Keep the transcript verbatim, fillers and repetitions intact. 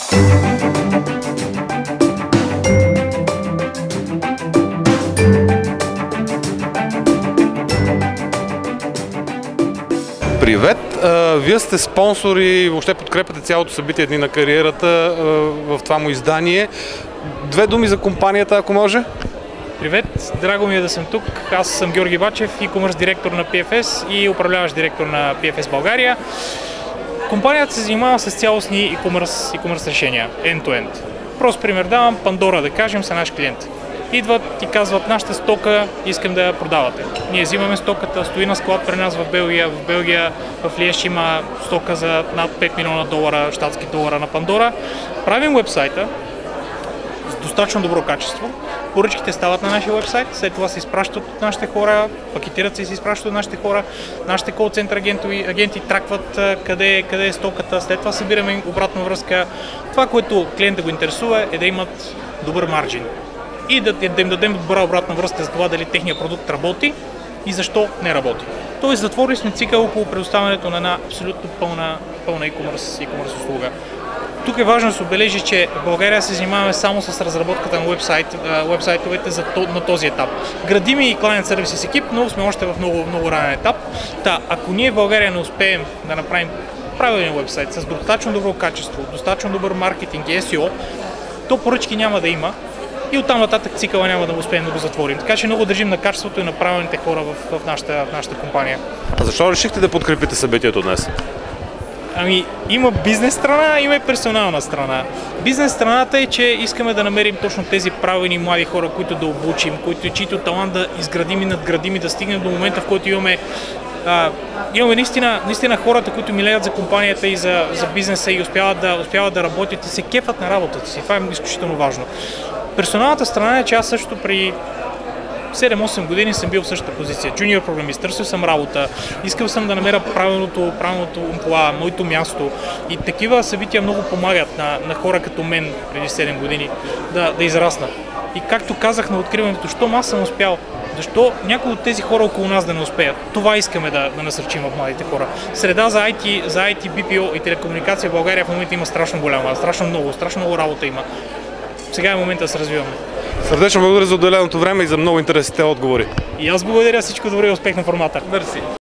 Привет! Вие сте спонсори и въобще подкрепяте цялото събитие Дни на кариерата в това му издание. Две думи за компанията, ако може. Привет! Драго ми е да съм тук. Аз съм Георги Бачев, e-commerce директор на пи еф ес и управляващ директор на пи еф ес България. Компанията се занимава с цялостни e-commerce, e-commerce решения, end-to-end. Прост пример давам, Пандора, да кажем, са наш клиент. Идват и казват: нашата стока искам да я продавате. Ние взимаме стоката, стои на склад при нас в Белгия. В Белгия, в Лиеж има стока за над пет милиона долара, щатски долара на Пандора. Правим уебсайта с достатъчно добро качество. Поръчките стават на нашия уебсайт, след това се изпращат от нашите хора, пакетират се и се изпращат от нашите хора. Нашите кол-център агенти, агенти тракват къде, къде е стоката, след това събираме обратна връзка. Това, което клиента го интересува, е да имат добър марджин и да, да им дадем добра обратна връзка за това дали техният продукт работи и защо не работи. Тоест затворили сме цикъл около предоставянето на една абсолютно пълна, пълна e-commerce, e-commerce услуга. Тук е важно да се отбележи, че в България се занимаваме само с разработката на уебсайт, уебсайтовете за, на този етап. Градим и Client Services екип, но сме още в много, много ранен етап. Та, ако ние в България не успеем да направим правилен уебсайт с достатъчно добро качество, достатъчно добър маркетинг и ес и о, то поръчки няма да има и оттам нататък цикъла няма да успеем да го затворим. Така че много държим на качеството и на правилните хора в, в, нашата, в нашата компания. А защо решихте да подкрепите събитието днес? Ами, има бизнес страна, има и персонална страна. Бизнес страната е, че искаме да намерим точно тези правилни млади хора, които да обучим, които, чието талант да изградим и надградим и да стигнем до момента, в който имаме а, имаме наистина, наистина хората, които милеят за компанията и за, за бизнеса и успяват да, успяват да работят и се кефат на работата си. Това е изключително важно. Персоналната страна е, че аз също при седем-осем години съм бил в същата позиция. Джуниор програмист, търсил съм работа, искал съм да намеря правилното, правилното умпла, моето място. И такива събития много помагат на, на хора като мен преди седем години да, да израснат. И както казах на откриването, щом аз съм успял, защо някои от тези хора около нас да не успеят? Това искаме да, да насърчим в младите хора. Среда за ай ти, за ай ти, би пи о и телекомуникация в България в момента има страшно голяма, страшно много, страшно много работа има. Сега е момента да се развиваме. Сърдечно благодаря за отделеното време и за много интересните отговори. И аз благодаря, всичко добро и успех на формата. Мерси.